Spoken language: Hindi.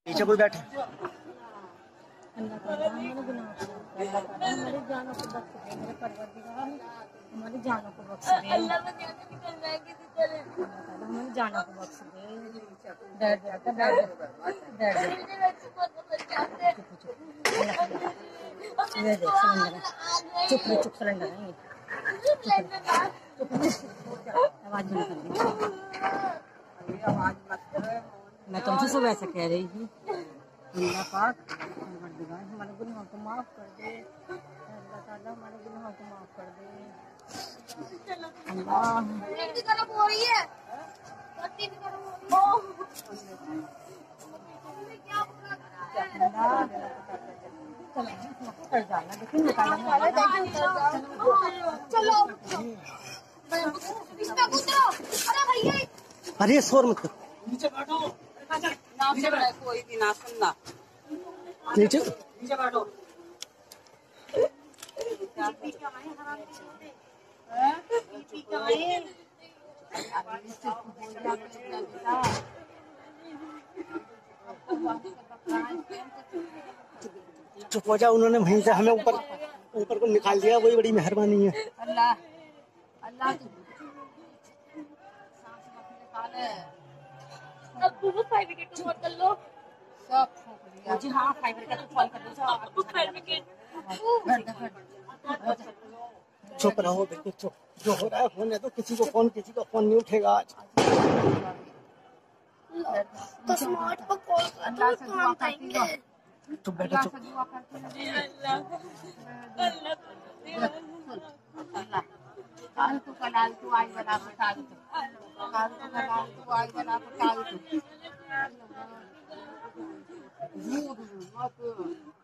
पीछे कोई बैठे। अल्लाह ताला हमारे गुनाह को अल्लाह ताला हमारी जानों को बख्श दे, मेरे परवरदिगार हमारी जानों को बख्श दे। अल्लाह ताला हमारी जानों को बख्श दे। डर जाता डर चुप चुप सिलेंडर है, आवाज नहीं कर। मैं तुमसे सुबह से कह रही थी अल्लाह पाक हमारे गुनाहों को माफ कर दे, अल्लाह ताला हमारे गुनाहों को माफ कर दे। अल्लाह गरम हो रही है, अरे शोर मत कर, नीचे बैठो, कोई भी ना सुनना, नीचे बैठो। चुप हो जा, उन्होंने वहीं से हमें ऊपर को निकाल दिया, वही बड़ी मेहरबानी है। अल्लाह अल्लाह अब वो फाइव विकेट को कर लो सब फूक दिया जी। हाँ, फाइबर का तो फॉल कर दो। Five wicket. चुप रहो बिल्कुल चुप, जो हो रहा है होने दो। किसी का फोन नहीं उठेगा आज। तो स्मार्ट पर कॉल कर दो, काम करेंगे। चुप बैठो, चुप। काल तू कलाल तू आई बना के काल तू आई बना के काल तू